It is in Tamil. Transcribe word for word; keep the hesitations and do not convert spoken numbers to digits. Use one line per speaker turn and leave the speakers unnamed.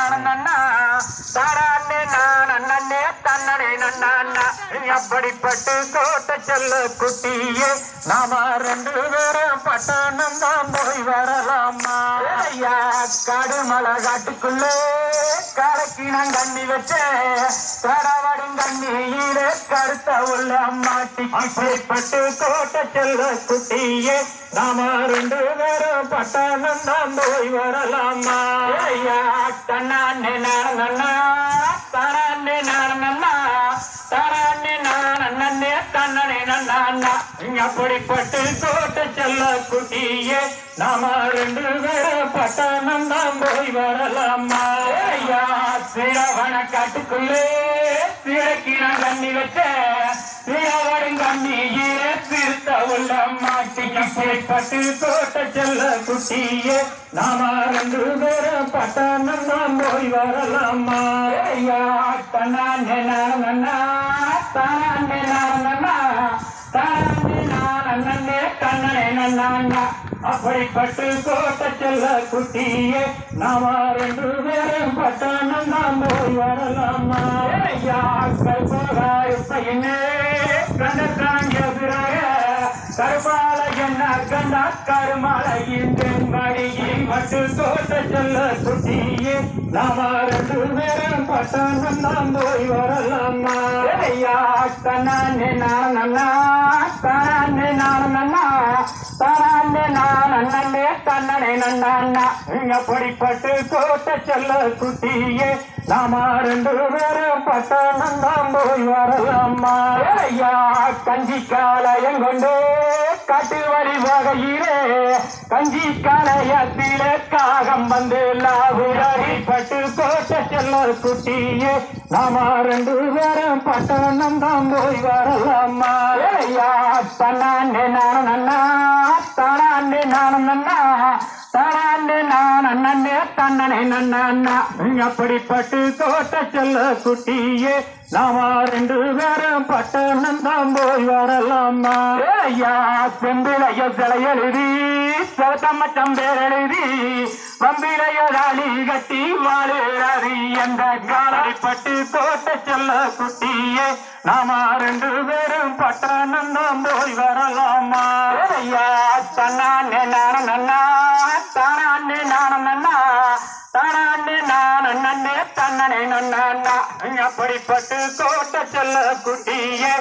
நானண்ணா தாராண்ணே நானண்ணே தன்னனே நன்னா அப்படிப்பட்டு கோட்டை செல்ல குட்டியே நாம ரெண்டு பேரும் பட்டணம் தான் போய் வரலாமா ஐயா காடுமலை காட்டுக்குள்ளே கலக்கினம் கண்ணி வச்சே கடவடும் கண்ணியிலே கருத்த உள்ள மாட்டி அப்படிப்பட்டு கோட்டை செல்ல குட்டியே நாம ரெண்டு பேரும் பட்டணம் தான் போய் வரலாமா ஐயா தன்னானே நானண்ணா தாராண்ணே நானண்ணா தாராண்ணே நானண்ணே தன்னனே நன்னா அப்படிப்பட்டு கோட்டை செல்ல குட்டியே நாம ரெண்டு பேரும் பட்டணம் தான் போய் வரலாமா ஐயா சிறவன காட்டுக்குள்ளே சிறக்கினம் கண்ணி வச்ச சிறவடும் கண்ணியிலே திருத்த உள்ள மாட்டி அப்படிப்பட்டு கோட்டை செல்ல குட்டியே நாம ரெண்டு பேரும் பட்டணம் தான் போய் வரலாமா ஐயா தன்னானே நானண்ணா தானானே நானண்ணா தானானே நானண்ணே தன்னனே நன்னா அப்படிப்பட்டு கோட்டை செல்ல குட்டியே நாம ரெண்டு பேரும் பட்டணம் தான் போய் வரலாமா ஐயா கருப்பாயின்னு கண்ட காங்கிராக கருப்பால என்ன கண்டா கருமாலையின் தென்மடியில் மட்டு கோட்டை செல்ல குட்டியே நாம ரெண்டு பேரும் பட்டணம் தான் போய் வரலாமா ஐயா தன்னானே நானண்ணா தானானே நானண்ணா தானானே நானண்ணே தன்னனே நன்னா அப்படிப்பட்டு கோட்டை செல்ல குட்டியே நாம ரெண்டு பேரும் பட்டணம் தான் போய் வரலாமா ஐயா கஞ்சி காலையம் கொண்டு காட்டு வழி வகையிலே கஞ்சி காலையத்திலே காகம் வந்து லாபுராடிப்பட்டு கோட்டை செல்ல குட்டியே நாம ரெண்டு பேரும் பட்டணம் தான் போய் வரலாமா ஐயா தன்னானே நானண்ணா தானானே நானண்ணா தானானே நானண்ணே தன்னனே நன்னா அப்படிப்பட்டு கோட்டை செல்ல குட்டியே நாம ரெண்டு பேரும் பட்டணம் தான் போய் வரலாமா ஐயா செம்பிளைய சிலை எழுதி செவத்தம்மச்சம் பேர் எழுதி வம்பிளைய ராணி கட்டி வாழுறாரி என்ற காலைப்பட்டு கோட்டை செல்ல குட்டியே நாம ரெண்டு பேரும் பட்டணம் தான் போய் வரலாமா ஐயா தன்னானே நானண்ணா தானானே நானண்ணா தானானே நானண்ணே தன்னனே நன்னா அப்படிப்பட்டு கோட்டை செல்ல குட்டியே